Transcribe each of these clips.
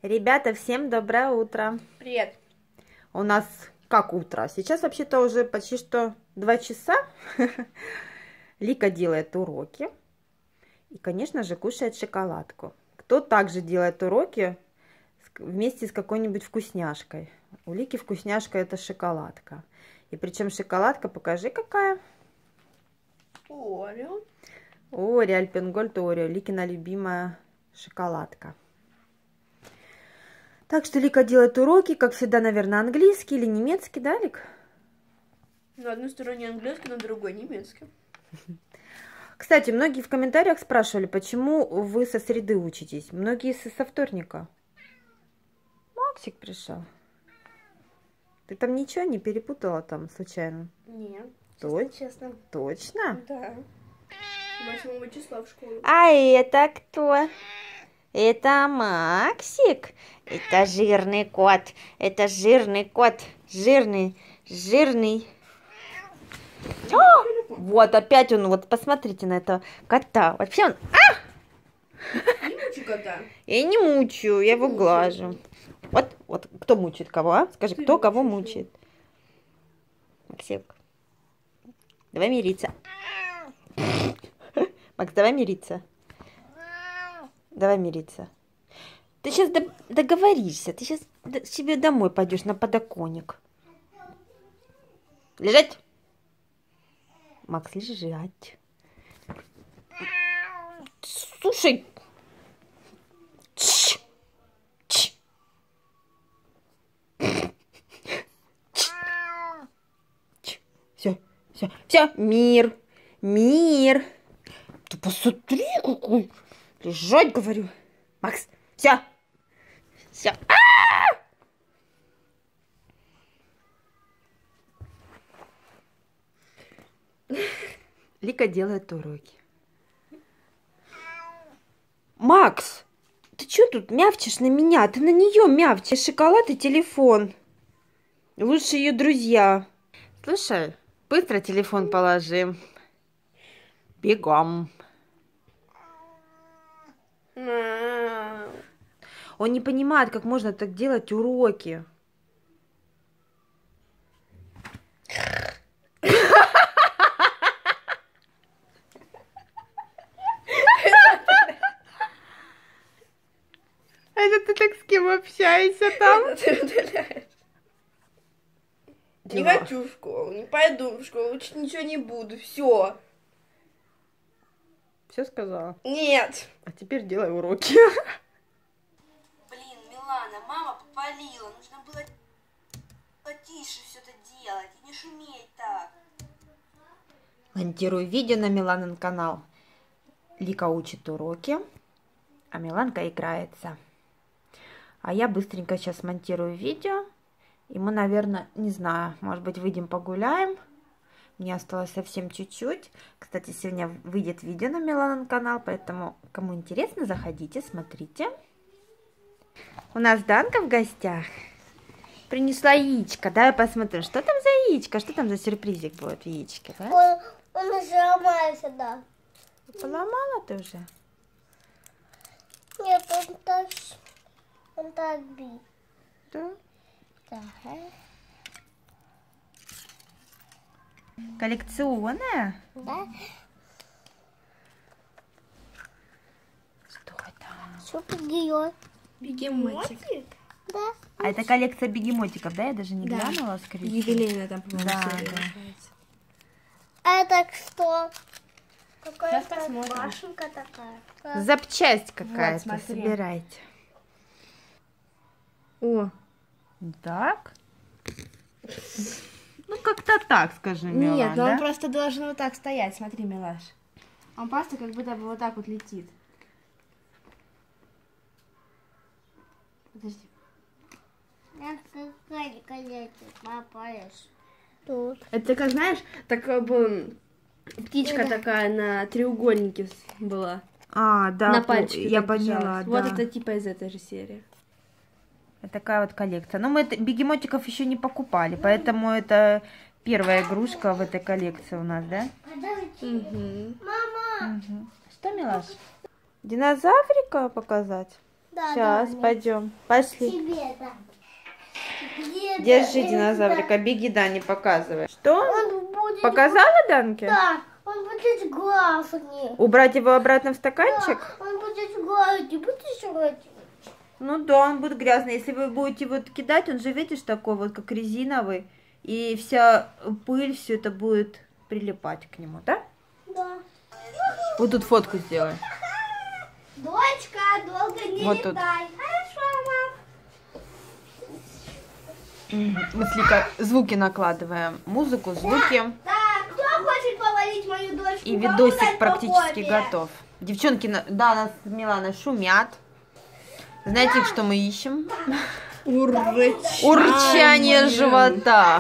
Ребята, всем доброе утро. Привет. У нас как утро? Сейчас вообще-то уже почти что 2 часа. Лика делает уроки. И, конечно же, кушает шоколадку. Кто также делает уроки вместе с какой-нибудь вкусняшкой? У Лики вкусняшка это шоколадка. И причем шоколадка, покажи, какая. Орео. Орео, Альпенгольд Орео. Ликина любимая шоколадка. Так что Лика делает уроки, как всегда, наверное, английский или немецкий, да, Лик? На одной стороне английский, на другой немецкий. Кстати, многие в комментариях спрашивали, почему вы со среды учитесь. Многие со вторника. Максик пришел. Ты там ничего не перепутала там случайно? Нет, честно. Точно? Да. 8 числа в школу. А это кто? Это Максик. Это жирный кот. Это жирный кот. Жирный. О! Вот опять он, вот посмотрите на этого кота. Вообще он... Не мучи кота. Я не мучаю, я его глажу. Вот кто мучает кого, а? Скажи, Ты кто кого мучаешь мучает? Максик. Давай мириться. Макс, давай мириться. Давай мириться. Ты сейчас договоришься. Ты сейчас себе домой пойдешь на подоконник. Лежать. Макс, лежать. Слушай. Все, мир. Ты посмотри, какой. Лежать, говорю. Макс, все. Лика делает уроки. Макс, ты что тут мявчишь на меня? Ты на нее мявчишь. Шоколад и телефон. Лучше ее друзья. Слушай, быстро телефон положи. Бегом. Он не понимает, как можно так делать уроки. Это ты так с кем общаешься там? Ты удаляешь. Не хочу в школу, не пойду в школу, учить ничего не буду, все. Все сказала? Нет. А теперь делай уроки. Блин, Милана, мама попалила. Нужно было потише все это делать и не шуметь так. Монтирую видео на Миланин канал. Лика учит уроки, а Миланка играется. А я быстренько сейчас монтирую видео. И мы, наверное, не знаю, может быть, выйдем погуляем. Мне осталось совсем чуть-чуть. Кстати, сегодня выйдет видео на Миланин канал, поэтому, кому интересно, заходите, смотрите. У нас Данка в гостях. Принесла яичко. Давай посмотрим, что там за яичко, что там за сюрпризик будет в яичке. Да? Он уже ломается, да. Поломала ты уже? Нет, он так бит. Да. Да. Коллекционная? Да? Что это? Супергерой. Бегемотик. Да. А это коллекция бегемотиков, да? Я даже не глянула, скорее всего. Юбилейная там, по-моему, Да, серия да. называется. А это что? Сейчас Какая-то посмотрим. башенка такая. Запчасть какая-то, смотри. собирайте. О, Так? Ну, как-то так, скажи, Милан, нет, но да? он просто должен вот так стоять, смотри, милаш. Он просто как будто бы вот так вот летит. Подожди. Какая колечко попаешь. Тут. Это как, знаешь, так как бы птичка такая на треугольнике была. А, да, На пальчике я так поняла, держалась. да. Вот это типа из этой же серии. Вот такая вот коллекция. Но мы бегемотиков еще не покупали, поэтому это первая игрушка в этой коллекции у нас, да? Угу. Мама! Угу. Что, милаш? Динозаврика показать? Да, Сейчас, Даня. пойдем. Пошли. Тебе, да. Где Держи это? динозаврика, беги, да, не показывай. Что? Он будет... Показала Данке? Да, он будет главный. Убрать его обратно в стаканчик? Да, он будет главный. Будешь главный? Ну да, он будет грязный. Если вы будете вот кидать, он же, видишь, такой вот, как резиновый. И вся пыль, все это будет прилипать к нему, да? Да. Вот тут фотку сделай. Дочка, долго не Вот летай. тут. Хорошо, мам. Мы с Ликой звуки накладываем. Музыку, звуки. Так, кто хочет повалить мою дочку? И Кому видосик дать по практически попе? готов. Девчонки, да, нас с Миланой шумят. Знаете, что мы ищем? Урчание живота.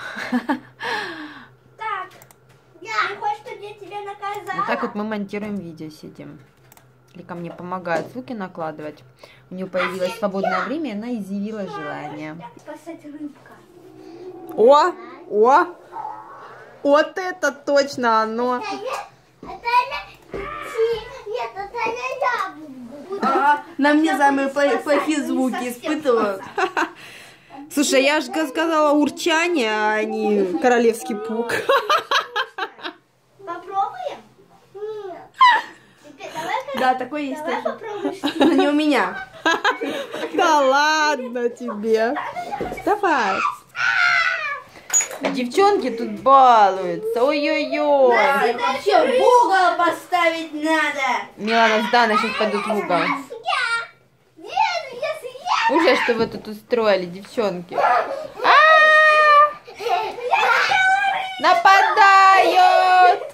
Так, ты хочешь, чтобы я тебя наказала? Вот так вот мы монтируем видео, сидим. Лика мне помогает звуки накладывать. У нее появилось свободное время, и она изъявила желание. Спасать рыбка. О! О! Вот это точно оно! Нет, это не я буду. Ага, на мне самые плохие звуки испытывают. Слушай, я же сказала урчание, а не королевский пук. Попробуем? Нет. Теперь давай-ка... Да, такой есть Давай тоже. попробуешь. Но не у меня. Да ладно тебе. Давай. Девчонки тут балуются. Ой-ой-ой. Вообще в угол поставить надо. Милана с Даной сейчас пойдут в угол. Уже что вы тут устроили, девчонки? Нападают!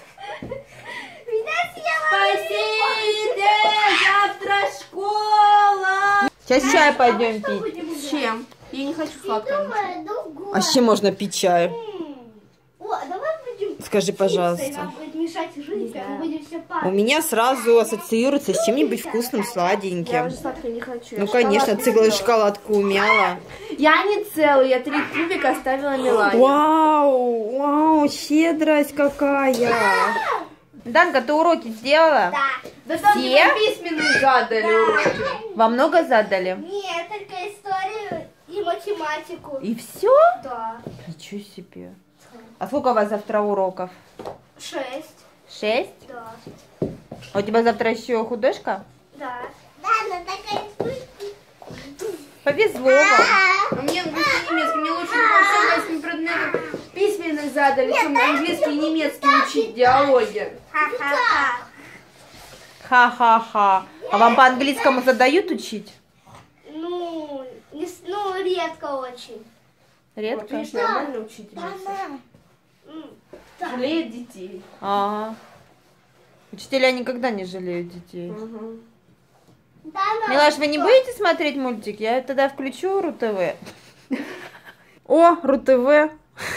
Спасите, завтра школа. Сейчас чай пойдем пить. С чем? Я не хочу сладкого. А с чем можно пить чай? О, давай будем... Скажи, пожалуйста. Нам будет мешать жить, а мы будем все У падать. меня сразу ассоциируется с чем-нибудь вкусным, Я сладеньким. уже сладкое не хочу. Ну, конечно, целую шоколадку умяла. Я не целую, я 3 кубика оставила Милане. Вау, вау, щедрость какая. Данка, ты уроки сделала? Да. Да там Все? мне письменные задали уроки. Вам много задали? Нет, только историю и математику. И все? Да. Ничего себе. А сколько у вас завтра уроков? 6. 6? Да. А у тебя завтра еще художка? Да. Да, но такая Повезло вам. А мне английский и немецкий. Мне лучше по всем этим предметам письменные задали, чем английский и немецкий учить диалоги. ха-ха-ха. Ха-ха-ха. А вам по английскому задают учить? Ну, редко очень. Вот, Редко? видишь, нормально учительница. Жалеет детей. Ага. Учителя никогда не жалеют детей. Угу. Да, Милаш, вы не будете смотреть мультик? Я тогда включу РУ-ТВ. О, РУ-ТВ.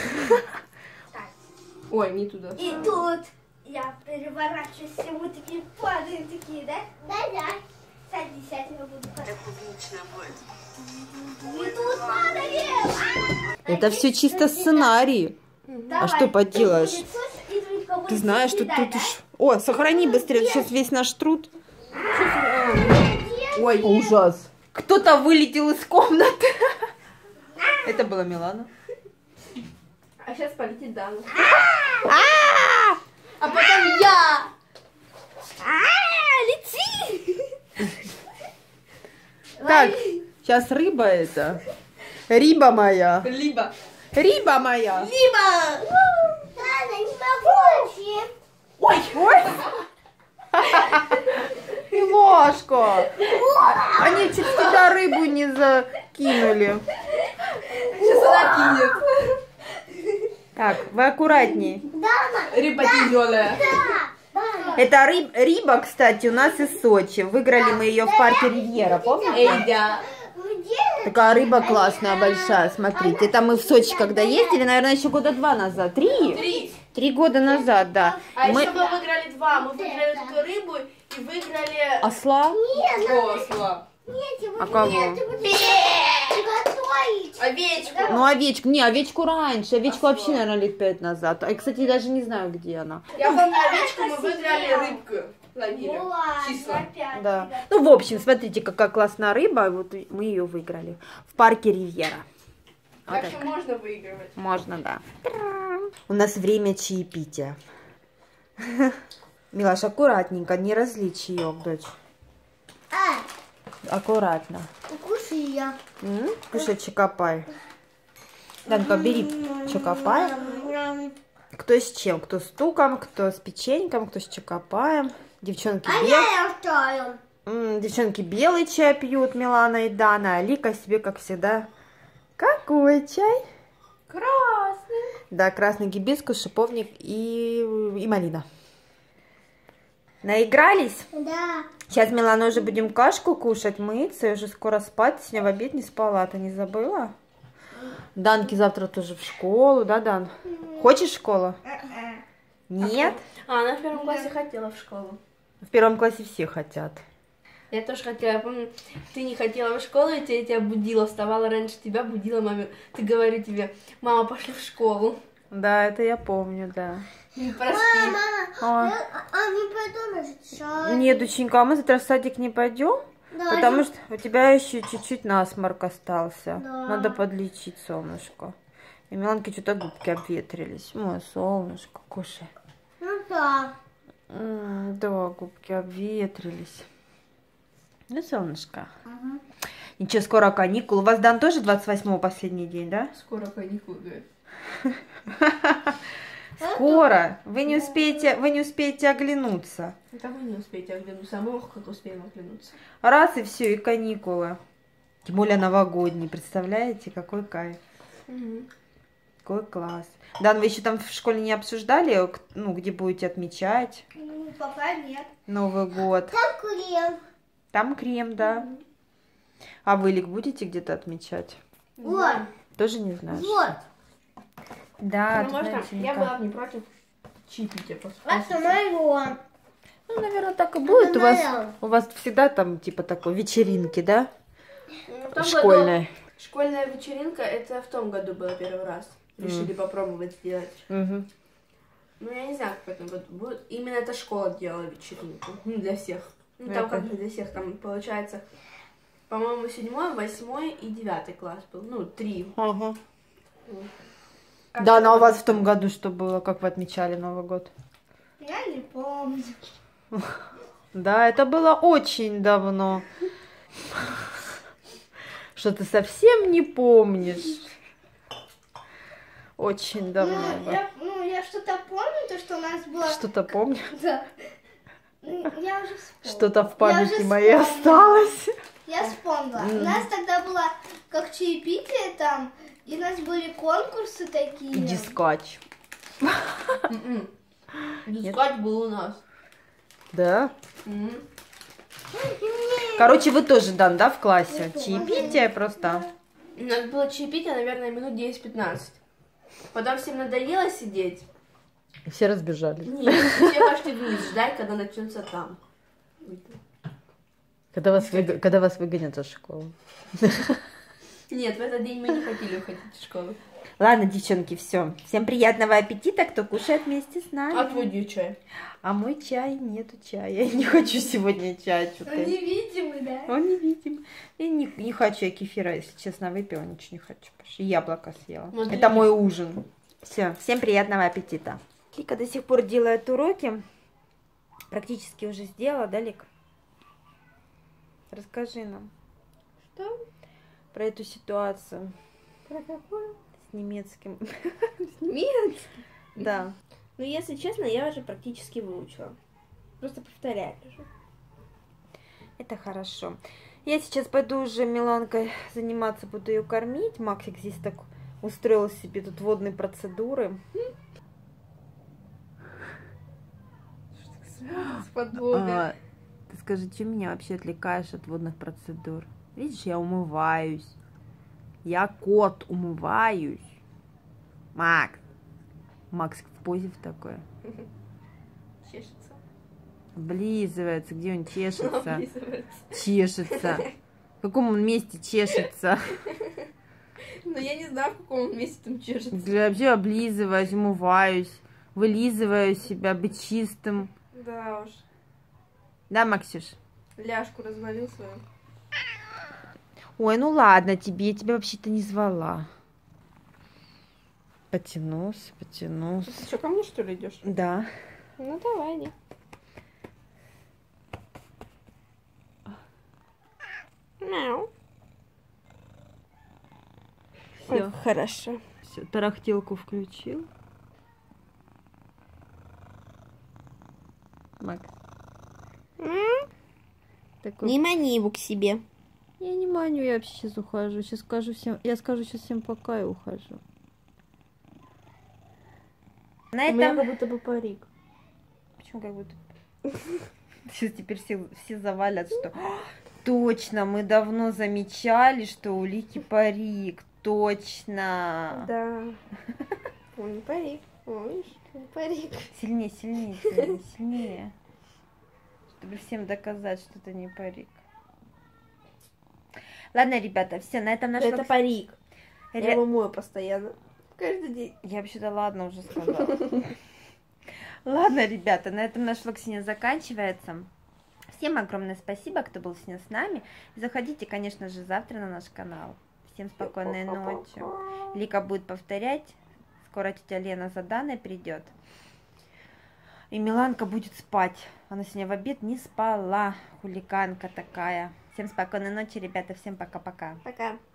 Ой, не туда. И тут я переворачиваюсь, все мы такие падаем, такие, да? Да. Садись, я тебя буду падать. И тут падаем. Это все чисто сценарий. А что поделаешь? Ты знаешь, что тут уж... О, сохрани быстрее, сейчас весь наш труд. Ой, Ужас. Кто-то вылетел из комнаты. Это была Милана. а сейчас полетит Дана. А потом я. Лети! Так, сейчас рыба это. Риба моя. Либо. Риба моя. Ладно, не могу. Ой. Ложка. Они чуть сюда рыбу не закинули. Сейчас она кинет. Так, вы аккуратней. Рыба тяжелая. Это риба, кстати, у нас из Сочи. Выиграли мы ее в парке Ривьера, помните? Эйдя. Такая рыба классная, большая, смотрите. Это мы в Сочи когда ездили, наверное, еще года 2 назад. 3? 3 года назад, да. А Мы... еще мы выиграли 2. Мы выиграли такую рыбу и выиграли... Осла? Осла. А кого? Овечку. Ну, овечку. Не, овечку раньше. Овечку вообще, наверное, лет 5 назад. А, кстати, даже не знаю, где она. Я помню овечку, мы выиграли рыбку. Планируем. Ну ладно, Числа. опять. Да. ребят. Ну, в общем, смотрите, какая классная рыба. Вот мы ее выиграли. В парке Ривьера. Вот Так что можно выигрывать. можно, да. У нас время чаепития. Милаш, аккуратненько, не разлей чаек, дочь. Аккуратно. Кушай я. Кушай чокопай. Данка, бери чокопай. Кто с чем? Кто с туком, кто с печеньком, кто с чокопаем. Девчонки, Я оставил. девчонки белый чай пьют, Милана и Дана. А Лика себе, как всегда, какой чай? Красный. Да, красный гибискус, шиповник и малина. Наигрались? Да. Сейчас, Милана, уже будем кашку кушать, мыться, и уже скоро спать. Сегодня в обед не спала, ты не забыла? Данки завтра тоже в школу, да, Дан? Хочешь в школу? Нет? Она в первом классе хотела в школу. В первом классе все хотят. Я тоже хотела, я помню, ты не хотела в школу, я тебя будила, вставала раньше тебя, будила маме. Ты говорю тебе, мама, пошли в школу. Да, это я помню, да. Проспи. А. не подумаешь, что... Нет, доченька, а мы завтра в садик не пойдем? Да, Потому что у тебя еще чуть-чуть насморк остался. Да. Надо подлечить, солнышко. И Миланке что-то губки обветрились. Ой, солнышко, кушай. Ну да. Да, губки обветрились. Ну, солнышко. Ничего, скоро каникулы. У вас, Дан, тоже 28-го последний день, да? Скоро каникулы, говорит. Скоро. Вы не успеете оглянуться. Это вы не успеете оглянуться, а мы как успеем оглянуться. Раз и все, и каникулы. Тем более новогодние. Представляете, какой кайф. Какой класс. Дан, вы еще там в школе не обсуждали, ну, где будете отмечать Пока нет. Новый год? Там крем. Там крем, да. А вы, Лик, будете где-то отмечать? Вот. Тоже не знаешь? Вот. Да, Ну, тут можно, знаете, я никак. была бы не против чаепития после. Это мое. Ну, наверное, так и будет. моя. У вас всегда там, типа, такой вечеринки, да? Ну, в том Школьной. году школьная вечеринка, это в том году было первый раз. Решили попробовать сделать. Мгм. Ну, я не знаю, как в этом году будет. Именно эта школа делала вечеринку. Ну, для всех. Ну, там как же для всех. Там, получается, по-моему, 7-й, 8-й и 9 класс был. Ну, 3. Ага. Как Да, это но у вас в том году что было? Как вы отмечали Новый год? Я не помню. Да, это было очень давно. Что ты совсем не помнишь? Очень давно. Я что-то помню, то, что у нас было... Что-то помню. Да. Ну, я уже вспомнила. Что-то в Я памяти уже моей вспомнила. осталось. Я вспомнила. У нас тогда было как чаепитие там, и у нас были конкурсы такие. И дискач. Дискать был у нас. Да? Короче, вы тоже, Дан, да, в классе? Чаепитие просто. У нас было чаепитие, наверное, минут 10-15. Потом всем надоело сидеть. И все разбежались. Нет, все пошли вниз ждать, когда начнется там. Когда вас выгонят из школы. Нет, в этот день мы не хотели уходить из школы. Ладно, девчонки, все. Всем приятного аппетита, кто кушает вместе с нами. А твой где чай? А мой чай, нету чая. Я не хочу сегодня чай. Что-то. Он невидимый, да? Он невидим. Я не хочу я кефира, если честно, выпила, ничего не хочу. И яблоко съела. Смотри. Это мой ужин. Все, всем приятного аппетита. Лика до сих пор делает уроки. Практически уже сделала, да, Лик? Расскажи нам. Что? Про эту ситуацию. Про какую? С немецким. Нет. Да. Ну, если честно, я уже практически выучила. Просто повторяю уже. Это хорошо. Я сейчас пойду уже Миланкой заниматься, буду ее кормить. Максик здесь так устроил себе тут водные процедуры. Ты скажи, что меня вообще отвлекаешь от водных процедур? Видишь, я умываюсь. Я кот, умываюсь. Макс. Макс в позе в такой. Чешется. Облизывается. Где он чешется? Облизывается. Чешется. В каком он месте чешется? Ну, я не знаю, в каком он месте там чешется. Я вообще облизываюсь, умываюсь, вылизываю себя, быть чистым. Да уж. Да, Максюш? Ляжку развалил свою. Ой, ну ладно тебе, я тебя вообще-то не звала. Потянулся, потянулся. Ты что, ко мне что ли идешь? Да. Ну давай, иди. Мяу. Всё. Хорошо. Все, тарахтелку включил. Макс. Такой... Не мани его к себе. Я не маню, я вообще сейчас ухожу. Сейчас скажу всем, я скажу сейчас всем пока и ухожу. На У меня этом... как будто бы парик. Почему как будто... Сейчас теперь все завалят, что... Точно, мы давно замечали, что у Лики парик. Точно. Да. Он не парик. Ой, не парик. Сильнее, сильнее, сильнее, сильнее. Чтобы всем доказать, что это не парик. Ладно, ребята, все, на этом наш... Это парик. Я Ре- его мою постоянно. Каждый день. Я вообще-то ладно уже сказала. Ладно, ребята, на этом наш влог сегодня заканчивается. Всем огромное спасибо, кто был сегодня с нами. Заходите, конечно же, завтра на наш канал. Всем спокойной ночи. Лика будет повторять. Скоро тетя Лена за Даной придет. И Миланка будет спать. Она сегодня в обед не спала. Хулиганка такая. Всем спокойной ночи, ребята. Всем пока-пока. Пока.